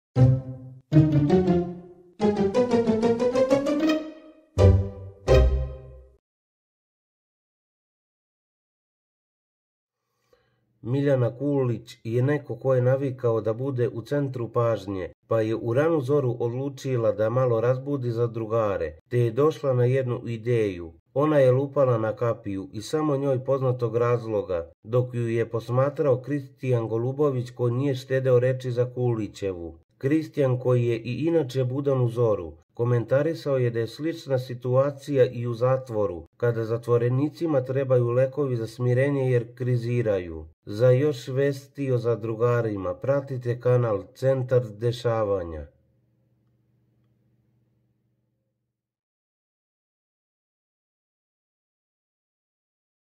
Miljana Kulić je neko ko je navikao da bude u centru pažnje, pa je u ranu zoru odlučila da malo razbudi zadrugare, te je došla na jednu ideju. Ona je lupala na kapiju iz samo njoj poznatog razloga, dok ju je posmatrao Kristijan Golubović koji nije štedeo reči za Kulićevu. Kristijan, koji je i inače budan u zoru, komentarisao je da je slična situacija i u zatvoru, kada zatvorenicima trebaju lekovi za smirenje jer kriziraju. Za još vesti o zadrugarima pratite kanal Centar dešavanja.